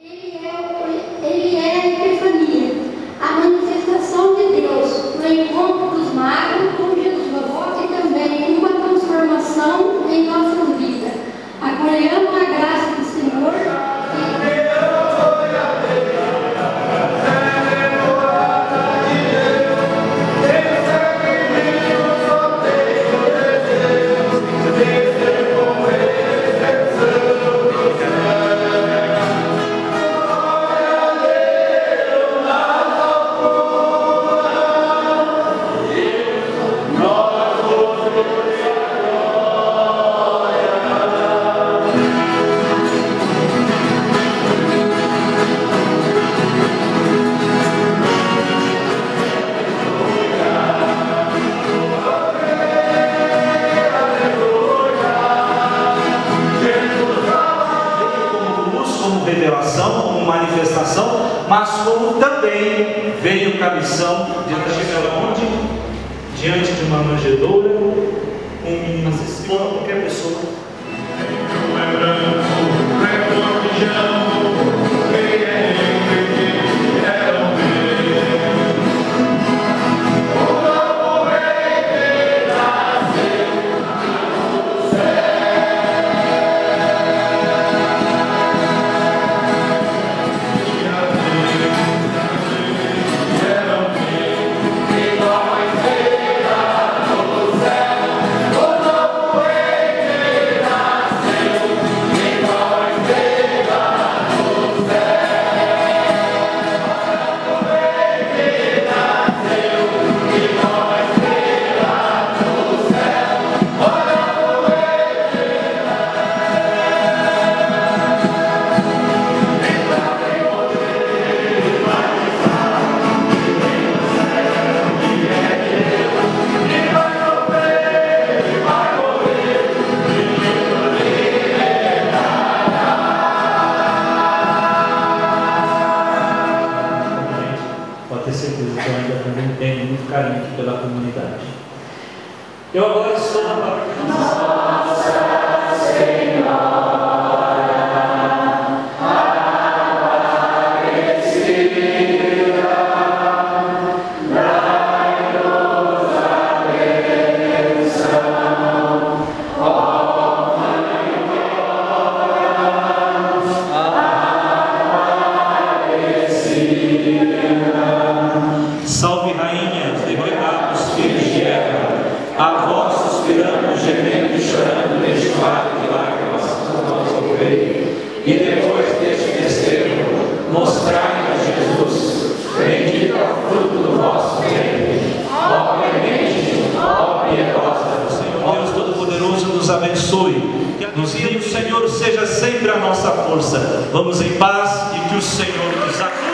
Ele é a Epifania, a manifestação de Deus, no encontro dos magos com Jesus, e também uma transformação em nossas vidas. Acolhemos a graça do Senhor revelação, como manifestação, mas como também veio com a missão de chegar onde? Diante de uma manjedoura, um menino acessível a qualquer pessoa. Pode ter certeza que eu ainda também tenho muito carinho aqui pela comunidade. Eu agora estou na palavra de Deus. Nossa Senhora Aparecida, dai-nos a benção, ó Mãe Aparecida. Salve, Rainha, degredados filhos de Eva, a vós suspiramos, gemendo e chorando neste vale de lágrimas, nós ouvirei. E depois deste desterro, mostrai-nos Jesus, bendito é o fruto do vosso ventre. Ó clemente, ó piedosa, Senhor Deus Todo-Poderoso, nos abençoe. Nos guie o Senhor seja sempre a nossa força. Vamos em paz e que o Senhor nos abençoe.